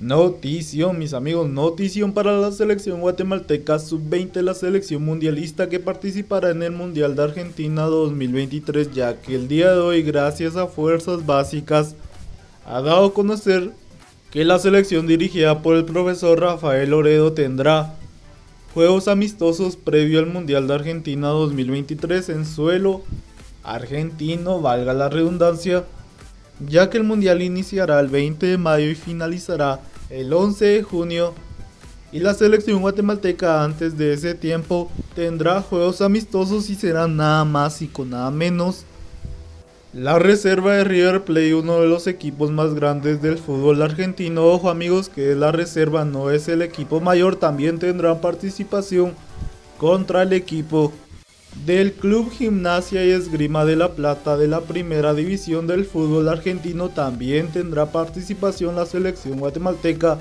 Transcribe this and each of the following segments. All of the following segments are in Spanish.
Notición, mis amigos, notición para la selección guatemalteca sub-20, la selección mundialista que participará en el Mundial de Argentina 2023, ya que el día de hoy, gracias a Fuerzas Básicas, ha dado a conocer que la selección dirigida por el profesor Rafael Loredo tendrá juegos amistosos previo al Mundial de Argentina 2023 en suelo argentino, valga la redundancia, ya que el Mundial iniciará el 20 de mayo y finalizará el 11 de junio, y la selección guatemalteca antes de ese tiempo tendrá juegos amistosos y serán nada más y con nada menos la reserva de River Plate, uno de los equipos más grandes del fútbol argentino. Ojo amigos, que la reserva, no es el equipo mayor. También tendrán participación contra el equipo del Club Gimnasia y Esgrima de La Plata de la primera división del fútbol argentino. También tendrá participación la selección guatemalteca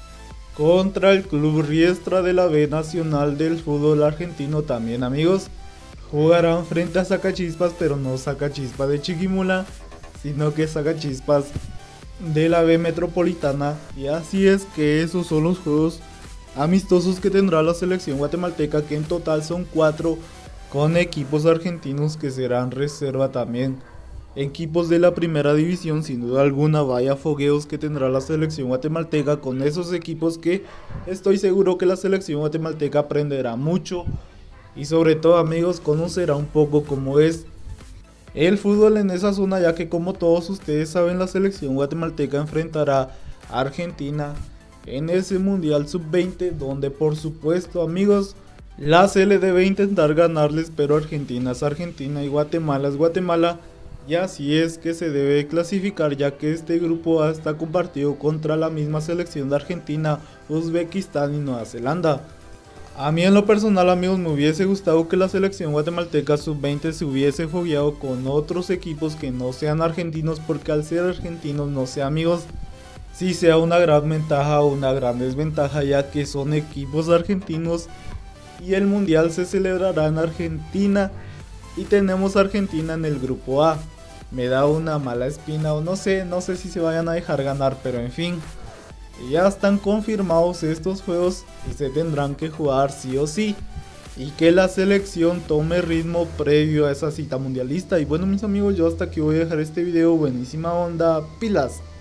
contra el Club Riestra de la B Nacional del fútbol argentino. También amigos, jugarán frente a Sacachispas, pero no Sacachispas de Chiquimula, sino que Sacachispas de la B Metropolitana. Y así es que esos son los juegos amistosos que tendrá la selección guatemalteca, que en total son 4, con equipos argentinos que serán reserva también. Equipos de la primera división, sin duda alguna, vaya fogueos que tendrá la selección guatemalteca con esos equipos, que estoy seguro que la selección guatemalteca aprenderá mucho. Y sobre todo amigos, conocerá un poco cómo es el fútbol en esa zona, ya que como todos ustedes saben, la selección guatemalteca enfrentará a Argentina en ese Mundial Sub-20, donde por supuesto amigos, la Sele debe intentar ganarles, pero Argentina es Argentina y Guatemala es Guatemala, y así es que se debe clasificar, ya que este grupo A está compartido contra la misma selección de Argentina, Uzbekistán y Nueva Zelanda. A mí en lo personal amigos, me hubiese gustado que la selección guatemalteca sub-20 se hubiese fogueado con otros equipos que no sean argentinos, porque al ser argentinos, no sé amigos, si sea una gran ventaja o una gran desventaja, ya que son equipos argentinos y el mundial se celebrará en Argentina y tenemos a Argentina en el grupo A. Me da una mala espina, o no sé si se vayan a dejar ganar, pero en fin. Ya están confirmados estos juegos y se tendrán que jugar sí o sí, y que la selección tome ritmo previo a esa cita mundialista. Y bueno mis amigos, yo hasta aquí voy a dejar este video. Buenísima onda, pilas.